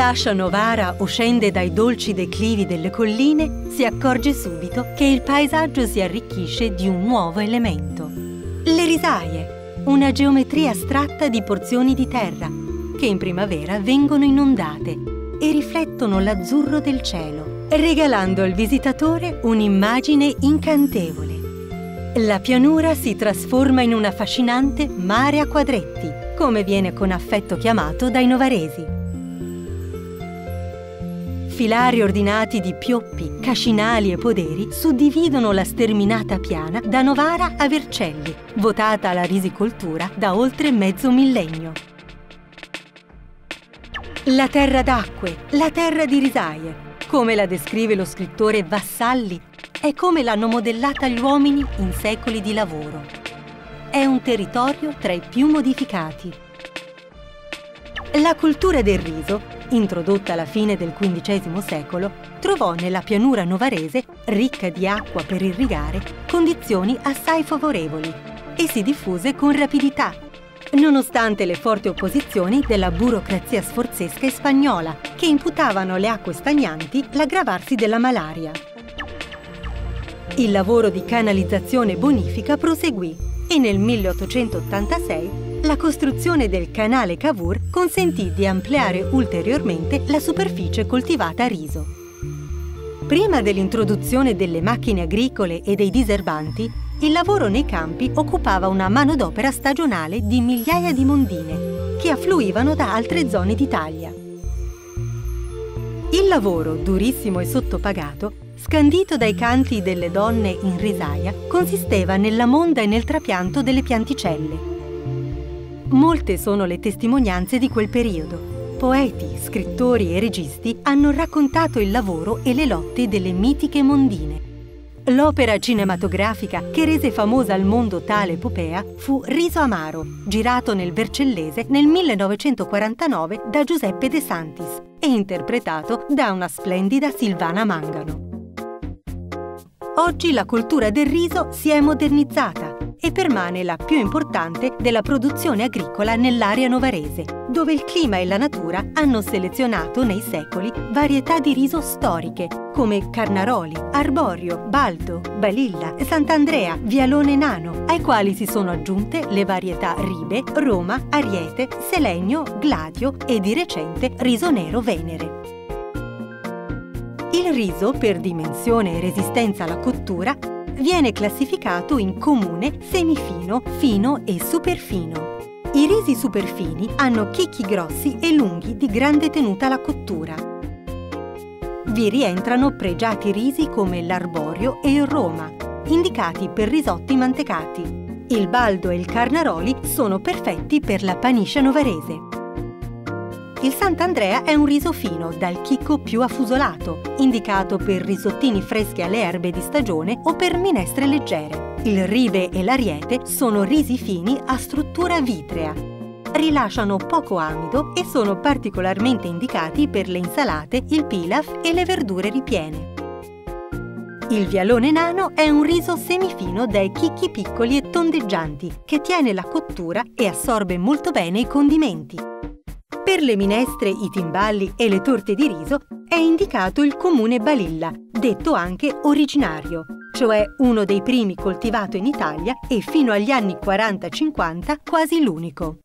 lascia Novara o scende dai dolci declivi delle colline, si accorge subito che il paesaggio si arricchisce di un nuovo elemento. Le risaie, una geometria astratta di porzioni di terra, che in primavera vengono inondate e riflettono l'azzurro del cielo, regalando al visitatore un'immagine incantevole. La pianura si trasforma in un affascinante mare a quadretti, come viene con affetto chiamato dai novaresi. Filari ordinati di pioppi, cascinali e poderi suddividono la sterminata piana da Novara a Vercelli, votata alla risicoltura da oltre mezzo millennio. La terra d'acque, la terra di risaie, come la descrive lo scrittore Vassalli, è come l'hanno modellata gli uomini in secoli di lavoro. È un territorio tra i più modificati. La coltura del riso, introdotta alla fine del XV secolo, trovò nella pianura novarese, ricca di acqua per irrigare, condizioni assai favorevoli e si diffuse con rapidità, nonostante le forti opposizioni della burocrazia sforzesca e spagnola, che imputavano alle acque stagnanti l'aggravarsi della malaria. Il lavoro di canalizzazione e bonifica proseguì e nel 1886 la costruzione del canale Cavour consentì di ampliare ulteriormente la superficie coltivata a riso. Prima dell'introduzione delle macchine agricole e dei diserbanti, il lavoro nei campi occupava una manodopera stagionale di migliaia di mondine che affluivano da altre zone d'Italia. Il lavoro, durissimo e sottopagato, scandito dai canti delle donne in risaia, consisteva nella monda e nel trapianto delle pianticelle. Molte sono le testimonianze di quel periodo. Poeti, scrittori e registi hanno raccontato il lavoro e le lotte delle mitiche mondine. L'opera cinematografica che rese famosa al mondo tale epopea fu Riso amaro, girato nel Vercellese nel 1949 da Giuseppe De Santis e interpretato da una splendida Silvana Mangano. Oggi la coltura del riso si è modernizzata e permane la più importante della produzione agricola nell'area novarese, dove il clima e la natura hanno selezionato nei secoli varietà di riso storiche come Carnaroli, Arborio, Baldo, Balilla, Sant'Andrea, Vialone Nano, ai quali si sono aggiunte le varietà Ribe, Roma, Ariete, Selegno, Gladio e di recente Riso Nero Venere. Il riso, per dimensione e resistenza alla cottura, viene classificato in comune, semifino, fino e superfino. I risi superfini hanno chicchi grossi e lunghi di grande tenuta alla cottura. Vi rientrano pregiati risi come l'Arborio e il Roma, indicati per risotti mantecati. Il Baldo e il Carnaroli sono perfetti per la paniscia novarese. Il Sant'Andrea è un riso fino dal chicco più affusolato, indicato per risottini freschi alle erbe di stagione o per minestre leggere. Il Ribe e l'Ariete sono risi fini a struttura vitrea. Rilasciano poco amido e sono particolarmente indicati per le insalate, il pilaf e le verdure ripiene. Il Vialone Nano è un riso semifino dai chicchi piccoli e tondeggianti, che tiene la cottura e assorbe molto bene i condimenti. Per le minestre, i timballi e le torte di riso è indicato il comune Balilla, detto anche originario, cioè uno dei primi coltivato in Italia e fino agli anni 40-50 quasi l'unico.